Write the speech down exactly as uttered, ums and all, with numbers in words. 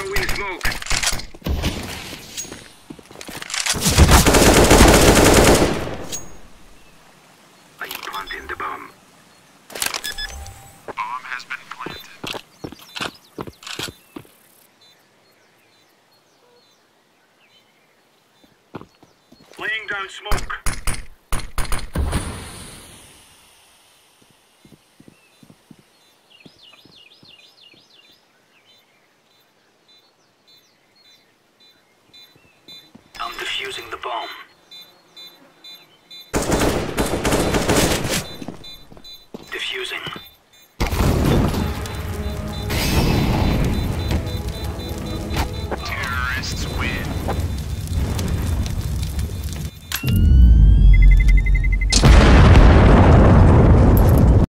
Throwing smoke. I'm planting the bomb. Bomb has been planted. Laying down smoke. I'm defusing the bomb. Defusing.